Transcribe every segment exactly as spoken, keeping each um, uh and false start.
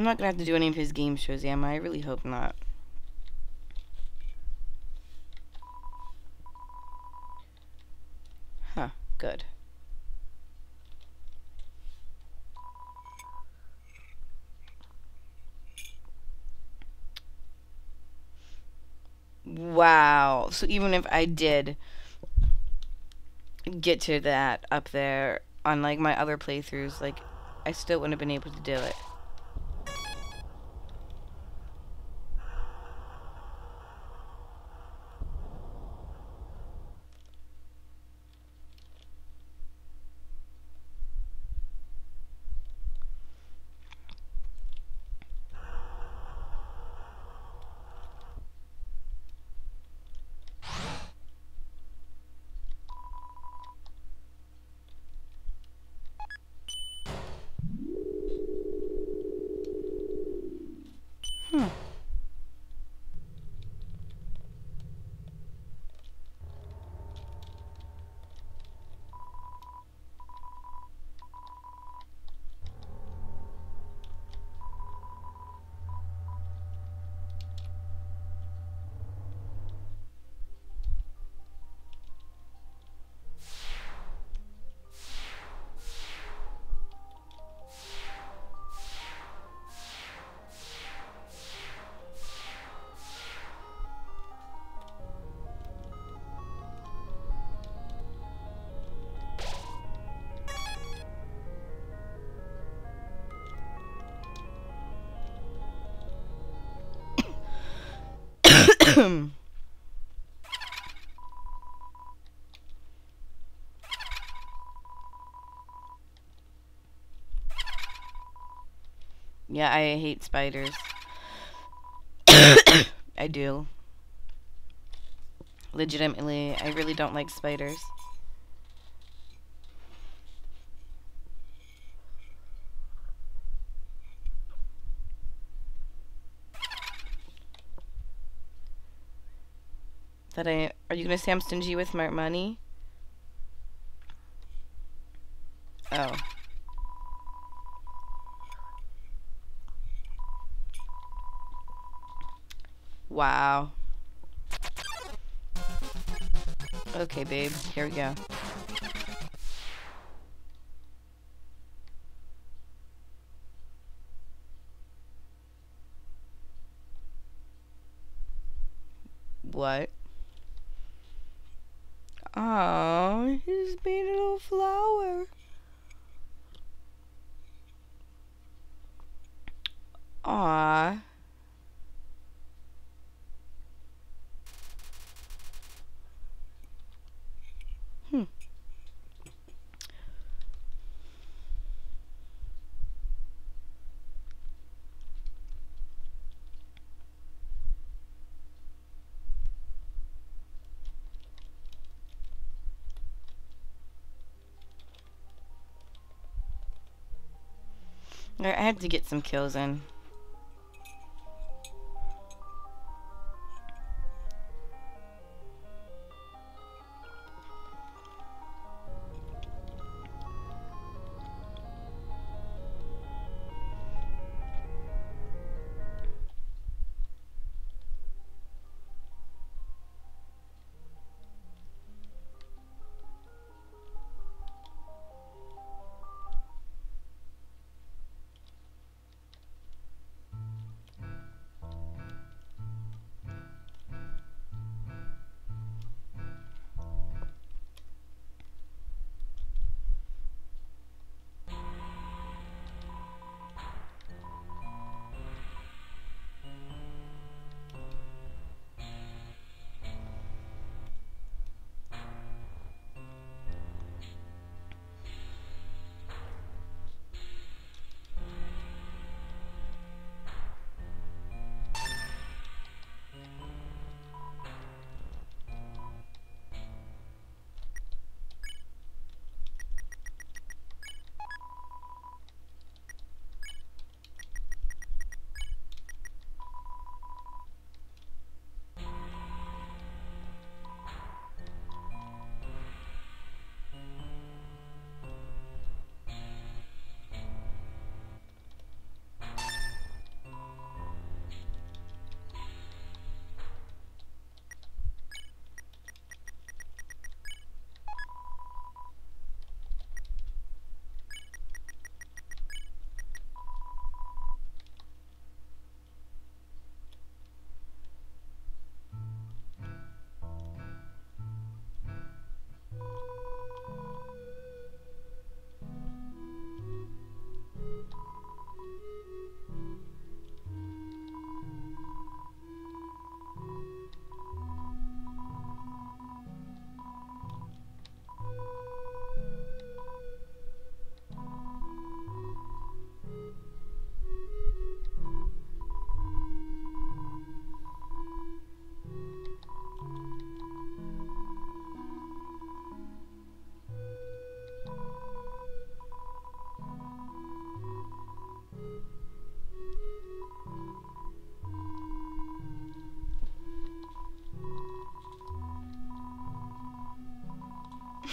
I'm not gonna have to do any of his game shows, am I? I really hope not. Huh, good. Wow. So even if I did get to that up there on like my other playthroughs, like I still wouldn't have been able to do it. Hmm. Yeah, I hate spiders. I do. Legitimately, I really don't like spiders. That I are you gonna say I'm stingy with my money? Oh. Wow. Okay, babe. Here we go. What? Oh, he's being a little flower. Aw. Hmm. I I had to get some kills in.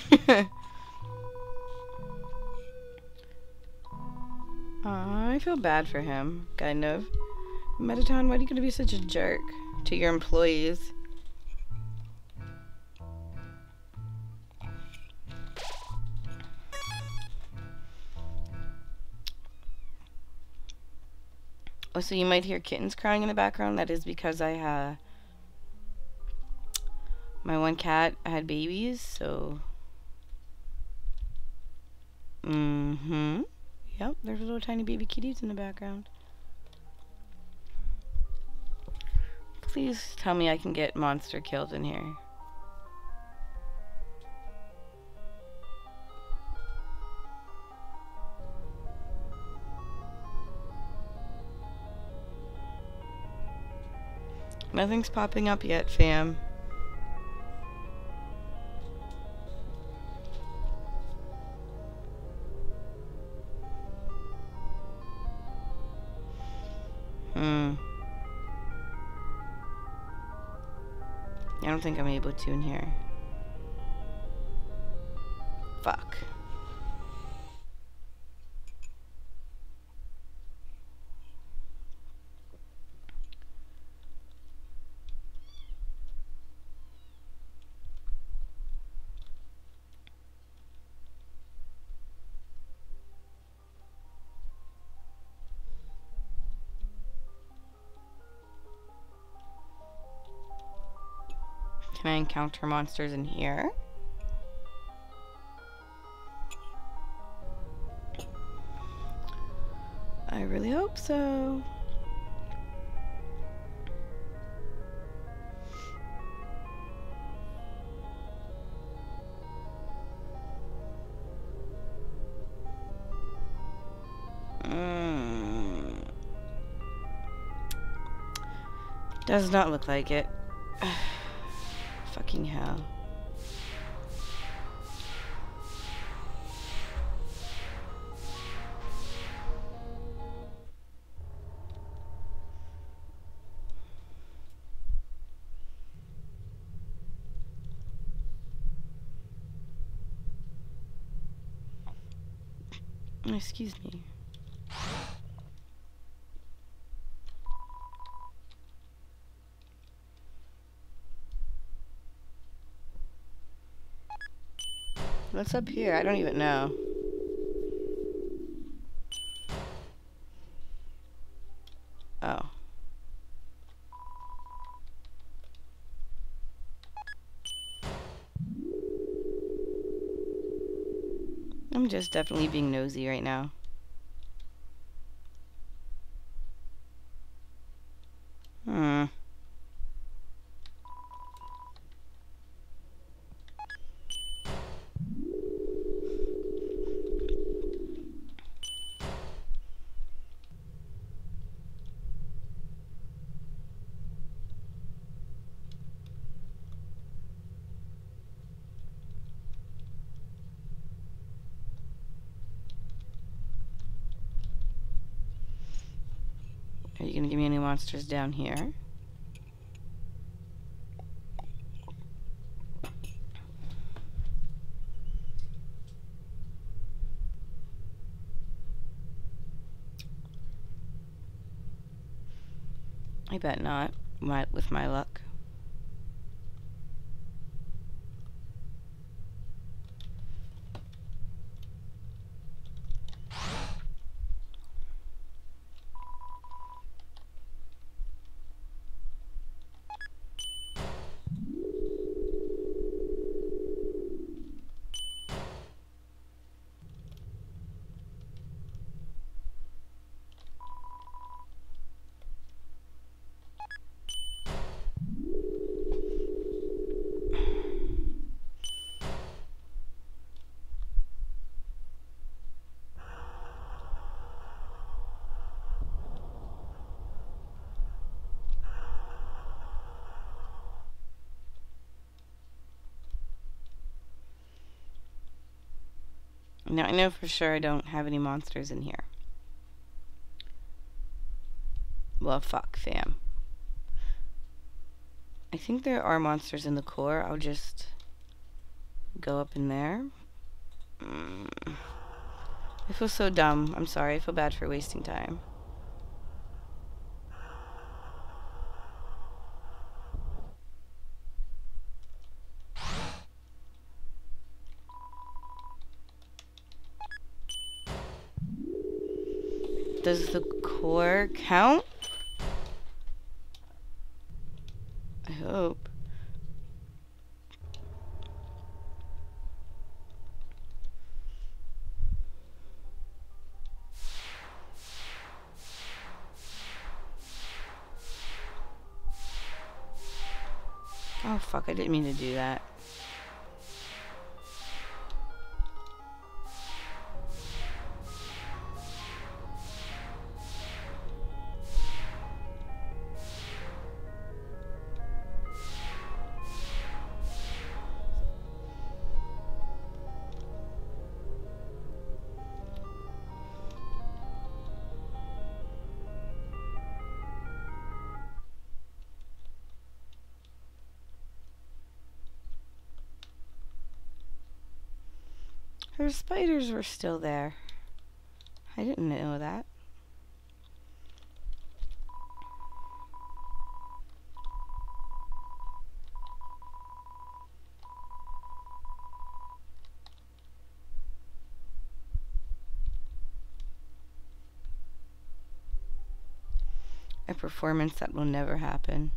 Aw, I feel bad for him, kind of. Metaton, why are you gonna be such a jerk to your employees? Oh, so you might hear kittens crying in the background. That is because I, uh... my one cat had babies, so... Mm-hmm. Yep, there's little tiny baby kitties in the background. Please tell me I can get monster killed in here. Nothing's popping up yet, fam. Hmm. I don't think I'm able to in here. Fuck. Can I encounter monsters in here? I really hope so. Mm. Does not look like it. Fucking hell. Excuse me. What's up here? I don't even know. Oh. I'm just definitely being nosy right now. Hmm. Are you gonna give me any monsters down here? I bet not, my, with my luck. Now I know for sure I don't have any monsters in here. Well, fuck, fam. I think there are monsters in the core. I'll just Go up in there. Mm. I feel so dumb. I'm sorry. I feel bad for wasting time. Does the core count? I hope. Oh fuck, I didn't mean to do that. Her spiders were still there. I didn't know that. A performance that will never happen.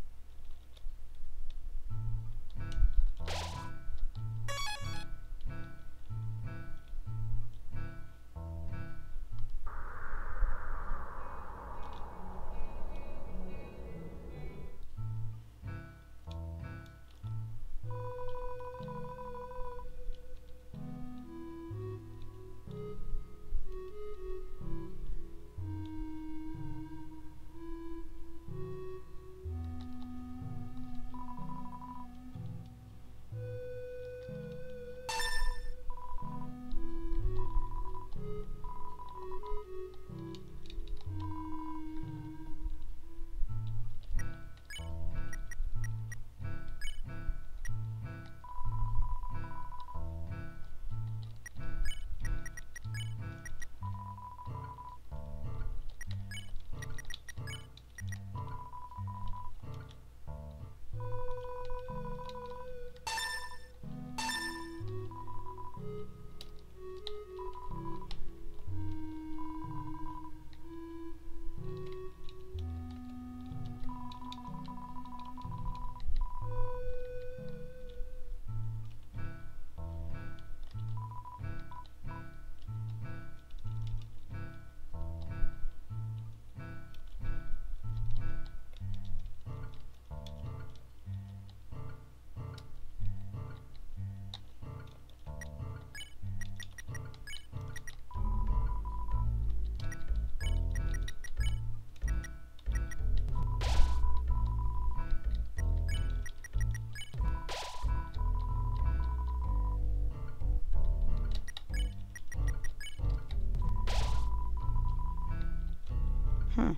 Hmm.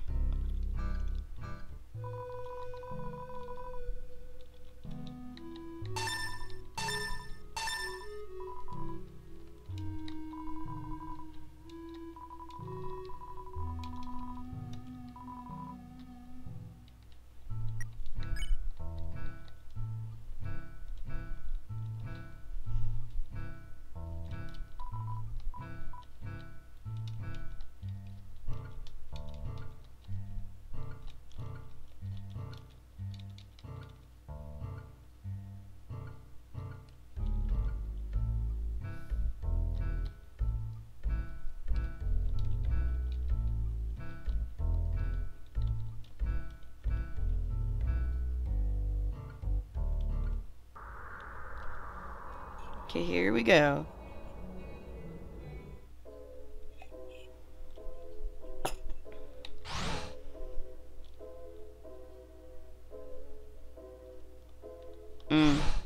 Okay, here we go. Mm.